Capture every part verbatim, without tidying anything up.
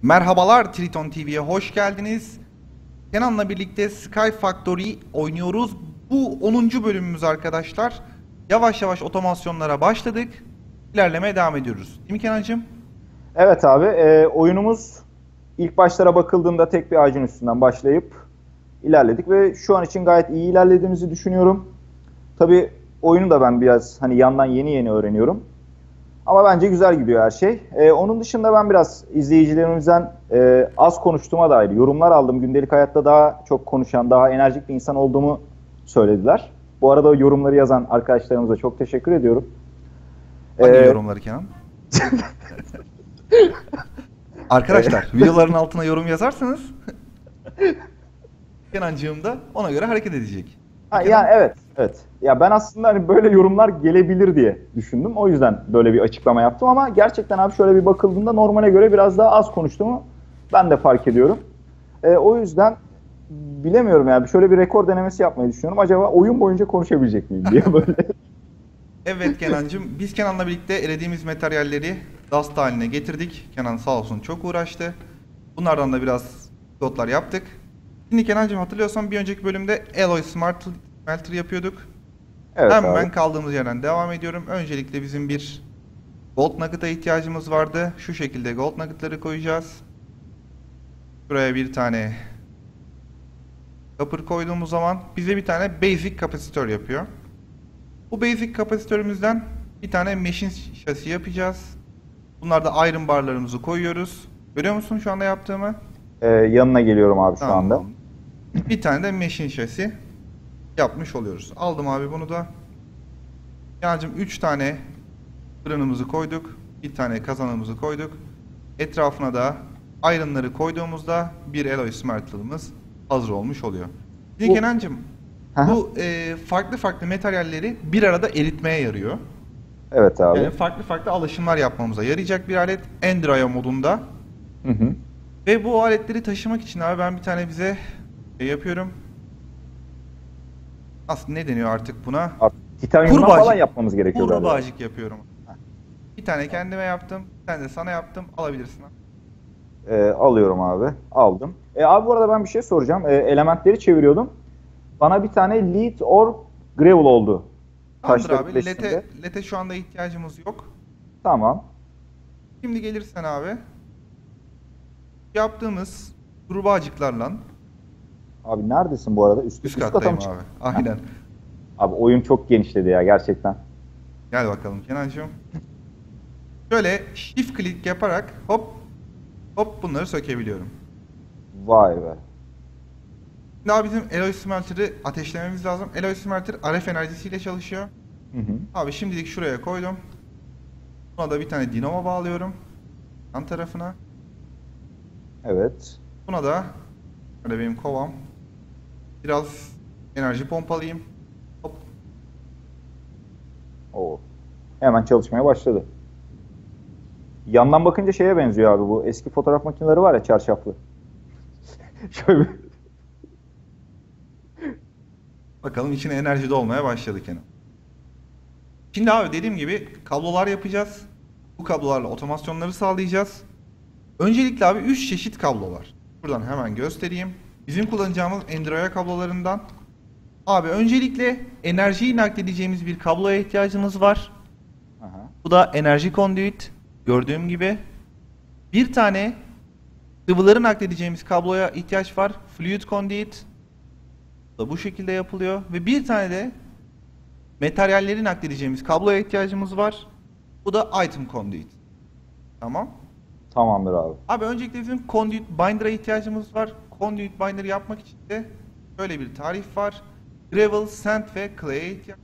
Merhabalar Triton T V'ye hoş geldiniz. Kenan'la birlikte Sky Factory oynuyoruz. Bu onuncu bölümümüz arkadaşlar. Yavaş yavaş otomasyonlara başladık. İlerlemeye devam ediyoruz. Değil mi Kenancığım? Evet abi, e, oyunumuz ilk başlara bakıldığında tek bir ağacın üstünden başlayıp ilerledik ve şu an için gayet iyi ilerlediğimizi düşünüyorum. Tabii oyunu da ben biraz hani yandan yeni yeni öğreniyorum. Ama bence güzel gidiyor her şey. E, onun dışında ben biraz izleyicilerimizden e, az konuştuğuma dair yorumlar aldım. Gündelik hayatta daha çok konuşan, daha enerjik bir insan olduğumu söylediler. Bu arada yorumları yazan arkadaşlarımıza çok teşekkür ediyorum. Hangi E, yorumları Kenan? Arkadaşlar videoların altına yorum yazarsanız Kenancığım da ona göre hareket edecek. Ha, Kenan... ya evet, evet. Ya ben aslında hani böyle yorumlar gelebilir diye düşündüm. O yüzden böyle bir açıklama yaptım ama gerçekten abi şöyle bir bakıldığında normale göre biraz daha az konuştuğumu ben de fark ediyorum. Ee, o yüzden bilemiyorum yani şöyle bir rekor denemesi yapmayı düşünüyorum. Acaba oyun boyunca konuşabilecek miyim diye böyle. Evet Kenancığım, biz Kenan'la birlikte elediğimiz materyalleri dust haline getirdik. Kenan sağ olsun çok uğraştı. Bunlardan da biraz slotlar yaptık. Şimdi Kenancığım hatırlıyorsan bir önceki bölümde Alloy Smart Smelter yapıyorduk. Evet Hemen abi. kaldığımız yerden devam ediyorum. Öncelikle bizim bir Gold Nugget'a ihtiyacımız vardı. Şu şekilde Gold Nugget'ları koyacağız. Buraya bir tane Copper koyduğumuz zaman bize bir tane Basic kapasitör yapıyor. Bu Basic kapasitörümüzden bir tane Machine şasi yapacağız. Bunlarda Iron barlarımızı koyuyoruz. Görüyor musun şu anda yaptığımı? Ee, yanına geliyorum abi şu Tamam. anda. Bir tane de Machine şasi yapmış oluyoruz. Aldım abi bunu da. Yanacım üç tane fırınımızı koyduk. Bir tane kazanımızı koyduk. Etrafına da iron'ları koyduğumuzda bir alloy smelter'ımız hazır olmuş oluyor. Şimdi Bu- Kenancığım, bu e, farklı farklı materyalleri bir arada eritmeye yarıyor. Evet abi. Yani farklı farklı alışımlar yapmamıza yarayacak bir alet Endraya modunda. Hı hı. Ve bu aletleri taşımak için abi ben bir tane bize şey yapıyorum. Aslında ne deniyor artık buna? Artık titanyumdan Kurbağacık. falan yapmamız gerekiyor galiba. Kurbağacık yapıyorum. Bir tane kendime yaptım, bir tane de sana yaptım. Alabilirsin. Ee, alıyorum abi. Aldım. E, abi bu arada ben bir şey soracağım. E, elementleri çeviriyordum. Bana bir tane lead or gravel oldu. Tamamdır Taşla abi. birleştiğinde. Lete, lete şu anda ihtiyacımız yok. Tamam. Şimdi gelirsen abi. Yaptığımız kurbağacıklarla Abi neredesin bu arada? Üst, üst üst kata kattayım mı abi. çıktın? Aynen. Abi oyun çok genişledi ya gerçekten. Gel bakalım Kenancığım. Şöyle shift click yaparak hop hop bunları sökebiliyorum. Vay be. Daha bizim Alloy Smelter'ı ateşlememiz lazım. Alloy Smelter R F enerjisiyle çalışıyor. Hı hı. Abi şimdilik şuraya koydum. Buna da bir tane dinamo bağlıyorum. Yan tarafına. Evet. Buna da böyle benim kovam. Biraz enerji pompalayayım. Hop. Oo. Hemen çalışmaya başladı. Yandan bakınca şeye benziyor abi bu. Eski fotoğraf makineleri var ya çarşaflı. Şöyle bir... Bakalım içine enerji dolmaya başladı Kenan. Şimdi abi dediğim gibi kablolar yapacağız. Bu kablolarla otomasyonları sağlayacağız. Öncelikle abi üç çeşit kablo var. Buradan hemen göstereyim. Bizim kullanacağımız Endraya kablolarından. Abi öncelikle enerjiyi nakledeceğimiz bir kabloya ihtiyacımız var. Aha. Bu da enerji conduit. Gördüğüm gibi. Bir tane sıvıları nakledeceğimiz kabloya ihtiyaç var. Fluid conduit. Bu da bu şekilde yapılıyor. Ve bir tane de materyalleri nakledeceğimiz kabloya ihtiyacımız var. Bu da item conduit. Tamam. Tamamdır abi. Abi öncelikle bizim conduit binder'a ihtiyacımız var. Conduit binder yapmak için de böyle bir tarif var. Gravel, sand ve clay'e ihtiyaç.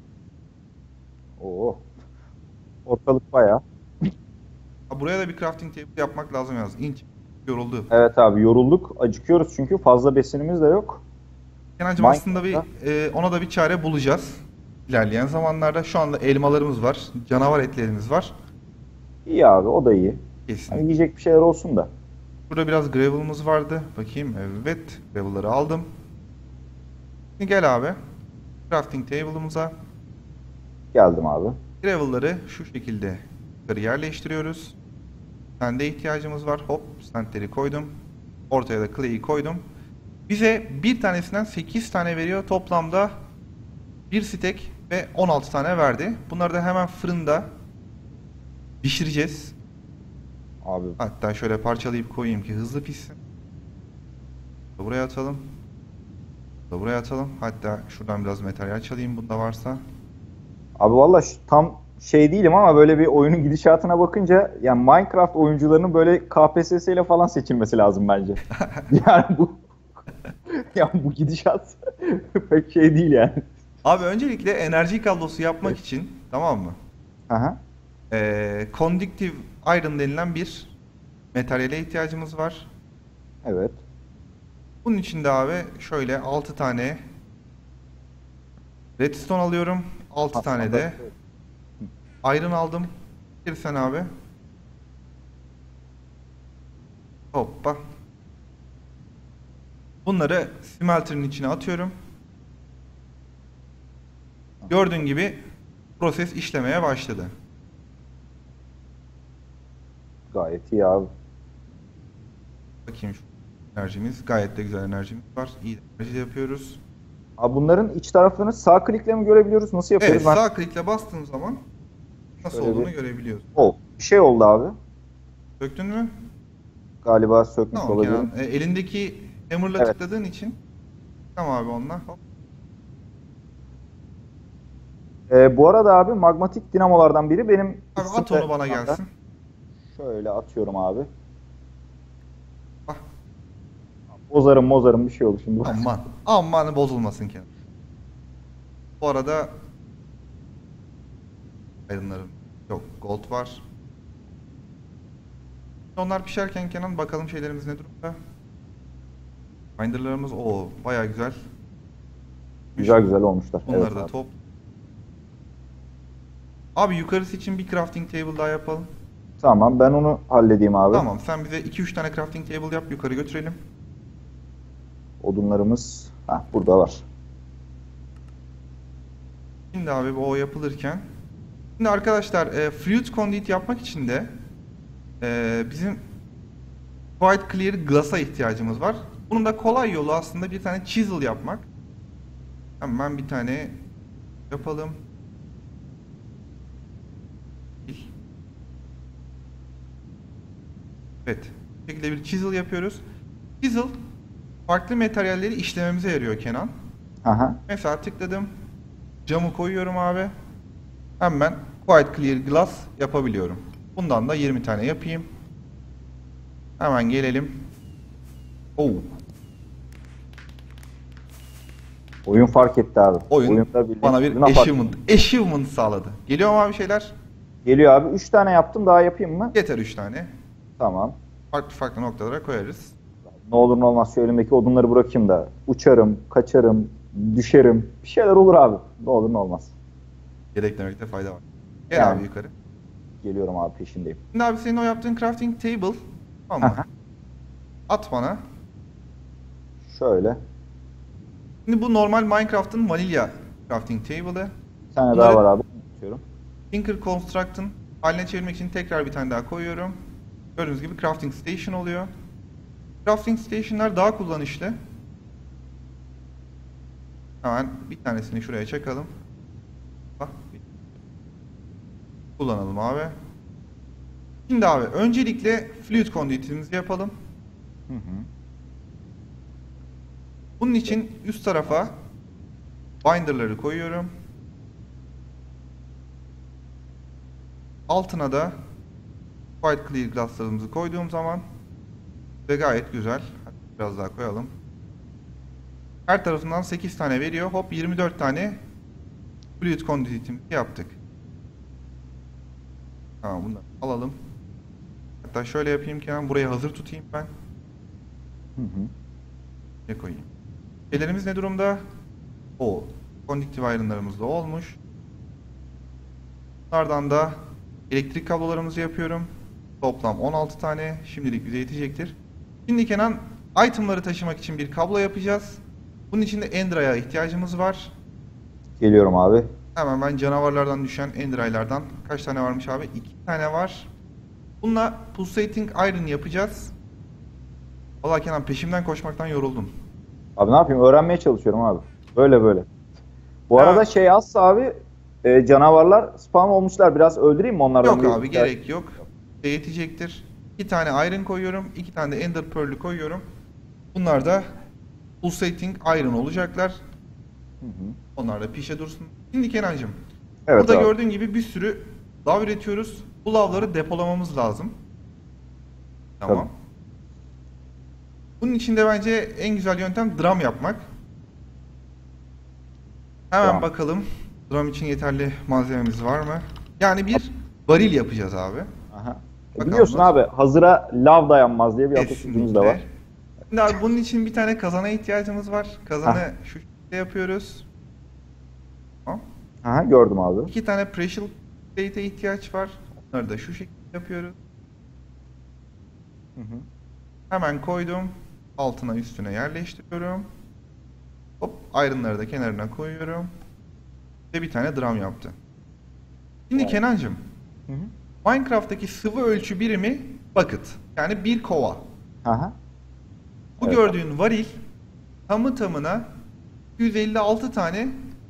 Oo. Ortalık bayağı. Buraya da bir crafting table yapmak lazım yalnız. İnç yoruldu. Evet abi yorulduk. Acıkıyoruz çünkü fazla besinimiz de yok. Kenancığım aslında bir e, ona da bir çare bulacağız. İlerleyen zamanlarda şu anda elmalarımız var. Canavar etlerimiz var. İyi abi o da iyi. Kesin. Hani yiyecek bir şeyler olsun da. Burada biraz gravel'ımız vardı. Bakayım. Evet. Gravel'ları aldım. Şimdi gel abi. Crafting table'ımıza. Geldim abi. Gravel'ları şu şekilde yukarı yerleştiriyoruz. Bir Sand'e ihtiyacımız var. Hop, sandleri koydum. Ortaya da clay'i koydum. Bize bir tanesinden sekiz tane veriyor. Toplamda bir stack ve on altı tane verdi. Bunları da hemen fırında pişireceğiz. Abi Hatta şöyle parçalayıp koyayım ki hızlı pişsin. Buraya atalım. Buraya atalım. Hatta şuradan biraz materyal çalayım bunda varsa. Abi valla şu- tam şey değilim ama böyle bir oyunun gidişatına bakınca yani Minecraft oyuncularının böyle K P S S ile falan seçilmesi lazım bence. Yani bu yani bu gidişat pek şey değil yani. Abi öncelikle enerji kablosu yapmak için, tamam mı? Aha. Ee, conductive iron denilen bir materyale ihtiyacımız var. Evet. Bunun için de abi şöyle altı tane redstone alıyorum. altı tane de iron aldım. Bir sen abi. Hoppa. Bunları smelter'ın içine atıyorum. Gördüğün gibi proses işlemeye başladı. Gayet iyi abi. Bakayım şu enerjimiz. Gayet de güzel enerjimiz var. İyi enerji yapıyoruz. Abi bunların iç taraflarını sağ klikle mi görebiliyoruz? Nasıl yapıyoruz? Evet, Ben... sağ klikle bastığın zaman nasıl Şöyle olduğunu bir- görebiliyorsun. Oh, bir şey oldu abi. Söktün mü? Galiba sökmüş Tamam olabilir. Kenan. E, elindeki hammer'la Evet. tıkladığın için tamam abi onunla. Hop. Ee, bu arada abi magmatik dinamolardan biri benim Abi at üstümde onu bana şu anda. gelsin. Şöyle atıyorum abi. Ah. Bozarım mozarım bir şey oldu şimdi. Aman. Aman bozulmasın Kenan. Bu arada aydınlarım yok. Gold var. Onlar pişerken Kenan bakalım şeylerimiz ne durumda. Binder'larımız o baya güzel. Güzel güzel olmuşlar. Bunları Evet da abi. top. Abi yukarısı için bir crafting table daha yapalım. Tamam ben onu halledeyim abi. Tamam sen bize iki üç tane crafting table yap yukarı götürelim. Odunlarımız heh, burada var. Şimdi abi bu o yapılırken. Şimdi arkadaşlar e, fluid conduit yapmak için de e, bizim white clear glass'a ihtiyacımız var. Bunun da kolay yolu aslında bir tane chisel yapmak. Hemen bir tane yapalım. Evet. Bu şekilde bir chisel yapıyoruz. Chisel farklı materyalleri işlememize yarıyor Kenan. Aha. Mesela tıkladım. Camı koyuyorum abi. Hemen White Clear Glass yapabiliyorum. Bundan da yirmi tane yapayım. Hemen gelelim. Oo. Oyun fark etti abi. Oyun Oyunda bildiğin bana bir ürüne fark- achievement, achievement sağladı. Geliyor mu abi şeyler? Geliyor abi. üç tane yaptım daha yapayım mı? Yeter üç tane. Tamam. Farklı farklı noktalara koyarız. Ne olur ne olmaz şu elimdeki odunları bırakayım da uçarım, kaçarım, düşerim. Bir şeyler olur abi. Ne olur ne olmaz. Yedeklemekte fayda var. Gel Yani. abi yukarı. Geliyorum abi peşindeyim. Şimdi abi senin o yaptığın crafting table. Tamam mı? Aha. At bana. Şöyle. Şimdi bu normal Minecraft'ın vanilya crafting table'ı. Bir tane Bunları- daha var abi. Atıyorum. Tinker Construct'ın haline çevirmek için tekrar bir tane daha koyuyorum. Gördüğünüz gibi Crafting Station oluyor. Crafting Station'lar daha kullanışlı. Hemen bir tanesini şuraya çakalım. Bak. Kullanalım abi. Şimdi abi öncelikle Fluid Conduit'imizi yapalım. Hı hı. Bunun için üst tarafa binder'ları koyuyorum. Altına da White Clear Glass'larımızı koyduğum zaman ve gayet güzel. Hadi biraz daha koyalım. Her tarafından sekiz tane veriyor. Hop yirmi dört tane Fluid Conduit'imizi yaptık. Tamam bunları alalım. Hatta şöyle yapayım ki ben burayı hazır tutayım ben. Hı hı. Ne koyayım? Şeylerimiz ne durumda? O. Conductive iron'larımız da olmuş. Bunlardan da elektrik kablolarımızı yapıyorum. Toplam on altı tane. Şimdilik bize yetecektir. Şimdi Kenan, itemları taşımak için bir kablo yapacağız. Bunun için de Ender'aya ihtiyacımız var. Geliyorum abi. Hemen ben canavarlardan düşen Ender'aylardan kaç tane varmış abi? iki tane var. Bununla pulsating iron yapacağız. Vallahi Kenan peşimden koşmaktan yoruldum. Abi ne yapayım? Öğrenmeye çalışıyorum abi. Böyle böyle. Bu Ha. arada şey azsa abi e, canavarlar spam olmuşlar. Biraz öldüreyim mi onlardan? Yok bir- abi gerek yok. Yetecektir. İki tane iron koyuyorum. iki tane de ender pearl'ü koyuyorum. Bunlar da pulsating iron olacaklar. Hı hı. Onlar da pişe dursun. Şimdi Kenancığım. Evet Burada abi. gördüğün gibi bir sürü lav üretiyoruz. Bu lavları depolamamız lazım. Tamam. Tabii. Bunun için de bence en güzel yöntem drum yapmak. Hemen Tamam. bakalım. Drum için yeterli malzememiz var mı? Yani bir varil yapacağız abi. Aha. E, Bakalım biliyorsun nasıl? abi hazıra lav dayanmaz diye bir atasözümüz de var. Kesinlikle. Şimdi abi bunun için bir tane kazana ihtiyacımız var. Kazanı Hah. şu şekilde yapıyoruz. Tamam. Aha, gördüm abi. İki tane pressure plate'e ihtiyaç var. Onları da şu şekilde yapıyoruz. Hı hı. Hemen koydum. Altına üstüne yerleştiriyorum. Hop iron'ları da kenarına koyuyorum. Ve bir tane drum yaptı. Şimdi Vay. Kenancığım, Hı hı. Minecraft'taki sıvı ölçü birimi bucket. Yani bir kova. Aha. Bu Evet. gördüğün varil tamı tamına yüz elli altı tane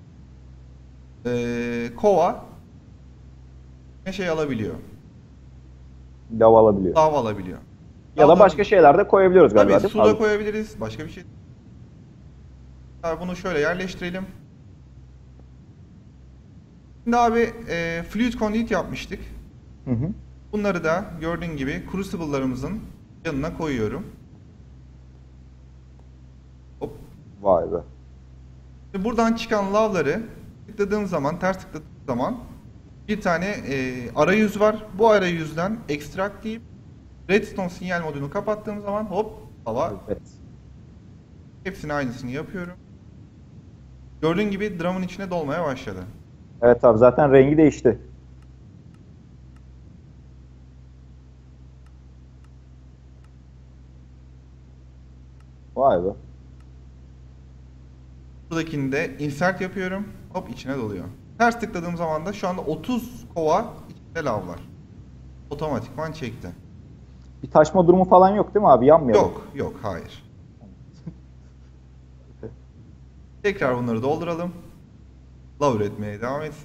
eee, kova ne şey alabiliyor. Lav alabiliyor. Lav alabiliyor. Ya da Lavların- başka şeyler de koyabiliyoruz galiba Tabii değil su mi da abi? koyabiliriz. Başka bir şey. Abi bunu şöyle yerleştirelim. Şimdi abi eee fluid conduit yapmıştık. Hı hı. Bunları da gördüğün gibi crucible'larımızın yanına koyuyorum. Hop. Vay be. Şimdi buradan çıkan lavları tıkladığım zaman, ters tıkladığım zaman bir tane e, arayüz var. Bu arayüzden extract deyip redstone sinyal modunu kapattığım zaman hop hava Evet. hepsini aynısını yapıyorum. Gördüğün gibi drum'un içine dolmaya başladı. Evet abi zaten rengi değişti. Vay be. Buradakini de insert yapıyorum. Hop içine doluyor. Ters tıkladığım zaman da şu anda otuz kova içinde lav var. Otomatikman çekti. Bir taşma durumu falan yok değil mi abi? Yanmıyor. Yok, yok, hayır. Tekrar bunları dolduralım. Lav üretmeye devam etsin.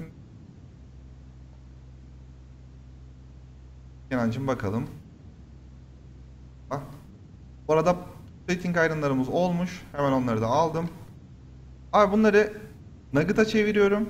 Kenancığım bakalım. Bak. Bu arada plating iron'larımız olmuş. Hemen onları da aldım. Abi bunları nugget'a çeviriyorum.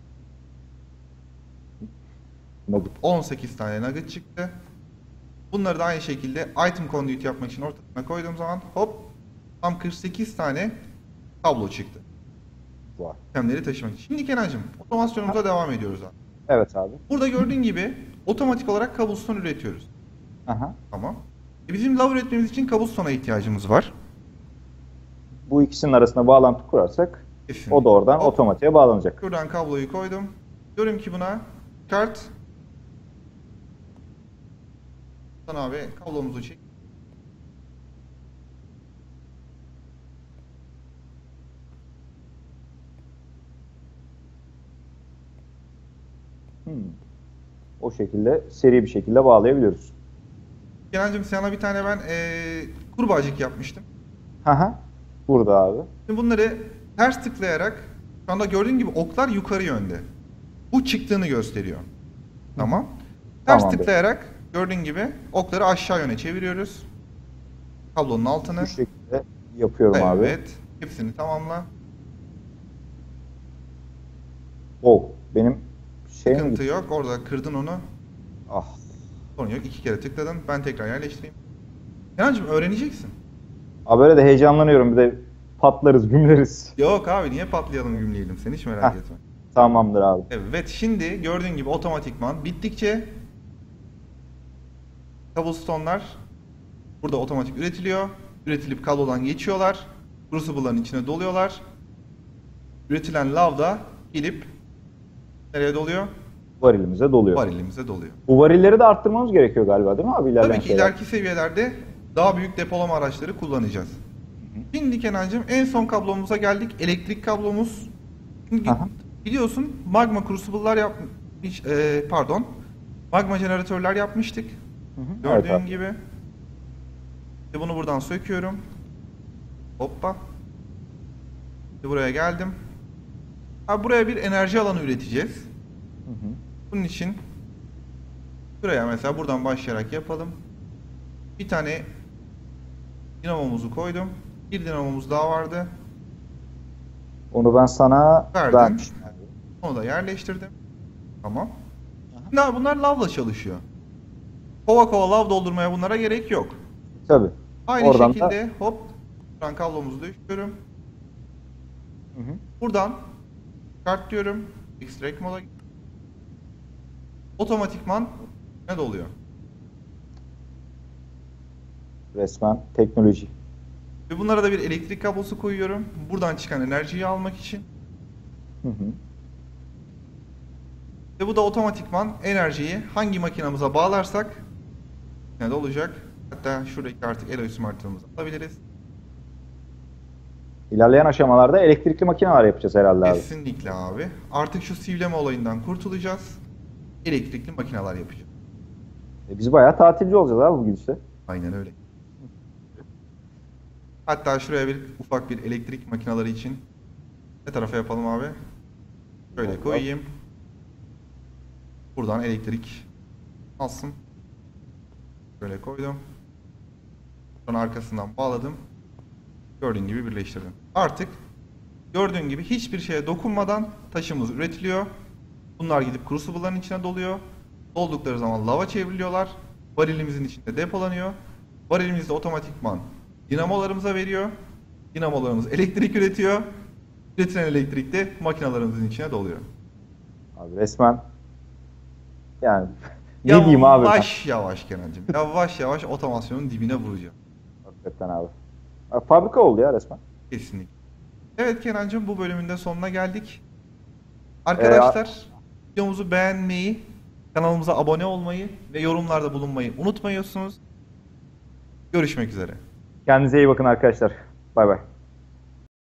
Nugget. on sekiz tane nugget çıktı. Bunları da aynı şekilde item conduit yapmak için ortasına koyduğum zaman hop tam kırk sekiz tane kablo çıktı. Vay. İtemleri taşımak için. Şimdi Kenancığım otomasyonumuza devam ediyoruz abi. Evet abi. Burada gördüğün gibi otomatik olarak cobblestone üretiyoruz. Aha. Tamam. E bizim lav üretmemiz için cobblestone'a ihtiyacımız var. Bu ikisinin arasında bağlantı kurarsak Kesinlikle. o da oradan Hop, otomatiğe bağlanacak. şuradan kabloyu koydum. Diyorum ki buna kart. Sana abi kablomuzu çek. Hmm. O şekilde seri bir şekilde bağlayabiliyoruz. Kenancığım sana bir tane ben eee kurbağacık yapmıştım. Aha. Burada abi. Şimdi bunları ters tıklayarak şu anda gördüğün gibi oklar yukarı yönde. Bu çıktığını gösteriyor. Tamam. Ters Tamamdır. tıklayarak gördüğün gibi okları aşağı yöne çeviriyoruz. Kablonun altını. Bu şekilde yapıyorum abi. Evet. Hepsini tamamla. Oh. Benim şey mi Sıkıntı gitti? yok. Orada kırdın onu. Ah. Sorun yok. İki kere tıkladın. Ben tekrar yerleştireyim. Kenancığım öğreneceksin. Abi böyle de heyecanlanıyorum. Bir de patlarız, gümleriz. Yok abi niye patlayalım gümleyelim. Sen hiç merak Heh. etme. Tamamdır abi. Evet şimdi gördüğün gibi otomatikman bittikçe cobblestone'lar burada otomatik üretiliyor. Üretilip kablodan geçiyorlar. Crucible'ların içine doluyorlar. Üretilen lav da gelip nereye doluyor? Varilimize doluyor. Varilimize doluyor. Bu varilleri de arttırmamız gerekiyor galiba değil mi abi? İlerleyen Tabii ki şeyler. ileriki seviyelerde daha büyük depolama araçları kullanacağız. Şimdi Kenancığım en son kablomuza geldik. Elektrik kablomuz. Şimdi Aha. biliyorsun magma crucible'lar yapmış, e, pardon, magma jeneratörler yapmıştık. Hı hı. Gördüğün Evet abi. gibi. Şimdi bunu buradan söküyorum. Hoppa. Şimdi buraya geldim. Abi buraya bir enerji alanı üreteceğiz. Hı hı. Bunun için buraya mesela buradan başlayarak yapalım. Bir tane dinamomuzu koydum. Bir dinamomuz daha vardı. Onu ben sana Verdim. vermiştim. Onu da yerleştirdim. Tamam. Şimdi abi bunlar lavla çalışıyor. Kova kova lav doldurmaya bunlara gerek yok. Tabii. Aynı Oradan şekilde da hop buradan kablomuzu düşürüyorum. hı hı. Buradan kart diyorum. Extract moda otomatikman ne doluyor? Resmen teknoloji. Ve bunlara da bir elektrik kablosu koyuyorum. Buradan çıkan enerjiyi almak için. Hı hı. Ve bu da otomatikman enerjiyi hangi makinamıza bağlarsak ne de olacak. Hatta şuradaki artık Eloy Smart'ımızı alabiliriz. İlerleyen aşamalarda elektrikli makineler yapacağız herhalde abi. Kesinlikle abi. Artık şu sivleme olayından kurtulacağız. Elektrikli makineler yapacağız. E biz bayağı tatilci olacağız abi bu gidişle. Aynen öyle. Hatta şuraya bir ufak bir elektrik makineleri için ne tarafa yapalım abi? Şöyle koyayım. Buradan elektrik alsın. Böyle koydum. Sonra arkasından bağladım. Gördüğün gibi birleştirdim. Artık gördüğün gibi hiçbir şeye dokunmadan taşımız üretiliyor. Bunlar gidip crucible'ların içine doluyor. Doldukları zaman lava çevriliyorlar. Varilimizin içinde depolanıyor. Varilimiz de otomatikman dinamolarımıza veriyor. Dinamolarımız elektrik üretiyor. Üretilen elektrik de makinalarımızın içine doluyor. Abi resmen yani ne diyeyim abi ben? Yavaş yavaş Kenancığım. Yavaş yavaş otomasyonun dibine vuracağım. Hakikaten abi. Abi fabrika oldu ya resmen. Kesinlikle. Evet Kenancığım, bu bölümün de sonuna geldik. Arkadaşlar videomuzu beğenmeyi, kanalımıza abone olmayı ve yorumlarda bulunmayı unutmuyorsunuz. Görüşmek üzere. Kendinize iyi bakın arkadaşlar. Bay bay.